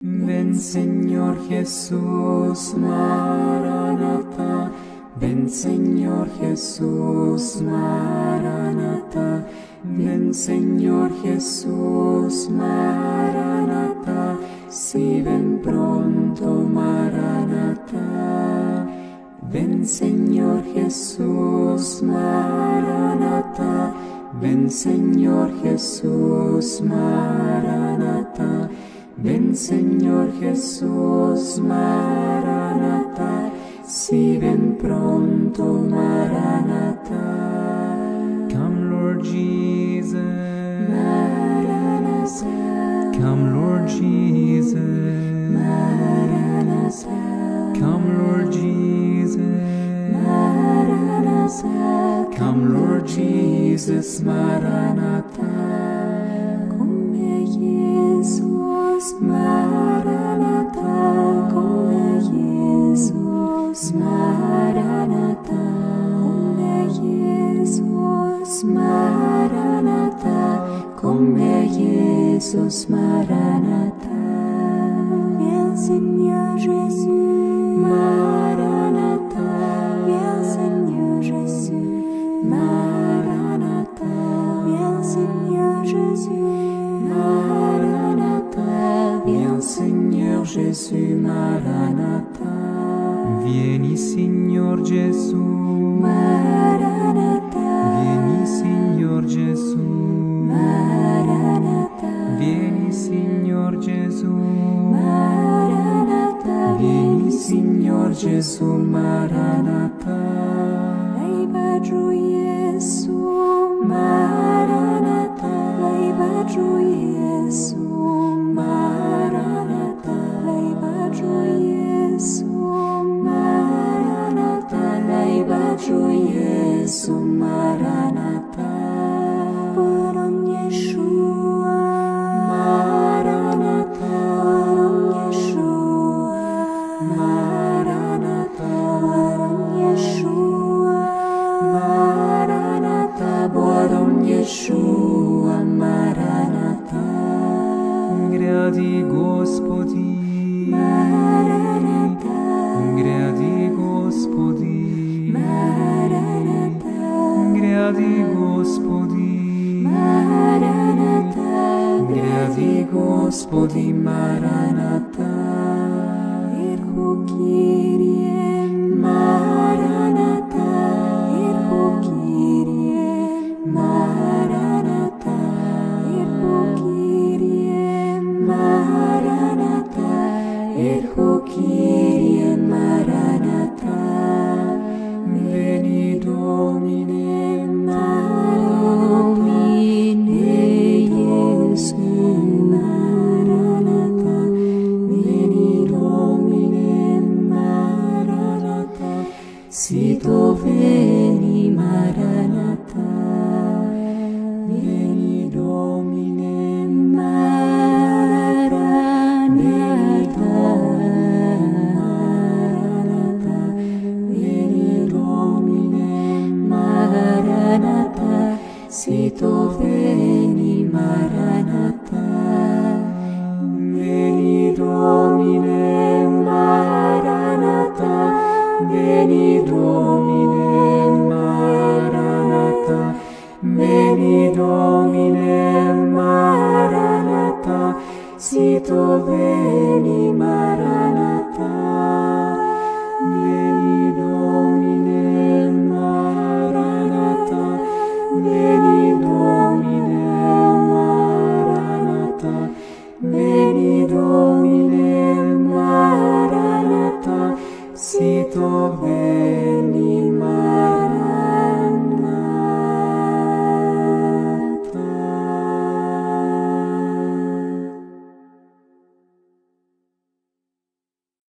Ven Señor Jesús, Maranatha. Ven Señor Jesús, Maranatha. Ven Señor Jesús, Maranatha. Si ven pronto, Maranatha. Ven Señor Jesús, Maranatha. Ven Señor Jesús, Maranatha. Ven Señor Jesús, Maranatha. Si ven pronto, Maranatha. Come Lord Jesus, Maranatha. come Lord Jesus, Maranatha. come Lord Jesus, Maranatha. come Lord Jesus, Maranatha. Come Jesus, Maranatha. Come Jesus, Maranatha. Come Jesus, Maranatha. Come Jesus, Maranatha. Viens Seigneur Jésus, Maranatha. Viens Seigneur Jésus, Maranatha. Viens Seigneur Jésus, Maranatha. Viens Seigneur Jésus, Maranatha. vieni Signor Gesù, Maranatha. vieni Signor Gesù, Maranatha. vieni Signor Gesù, Maranatha. vieni Signor Gesù, Maranatha. Lejba giù Gesù, Maranatha. Lejba giù Gesù, Maranatha. Lejba giù Gesù, Maranatha. Lejba giù Gesù, Maranatha. Porom Yeshua, Maranatha. Porom Yeshua, Maranatha. Porom Yeshua, Maranatha. Porom Yeshua, Maranatha. Gradi Gospodi, Maranatha. gradi Gospodi, Maranatha. gradi Gospodi, Maranatha. gradi Gospodi, Maranatha. Irhu Kyrie, Maranatha. Irhu Kyrie, Maranatha. Irhu Kyrie, Maranatha. Irhu Kyrie, Maranatha. Veni Domine, Domine Iesu, Maranatha. Veni Domine, Maranatha. Sito veni, Maranatha. Veni Domine, Maranatha. Maranatha. Veni Domine, Maranatha. Sito veni, Maranatha. Veni Domine, Maranatha. Veni Domine, Maranatha. Veni Domine, Maranatha. Sito veni.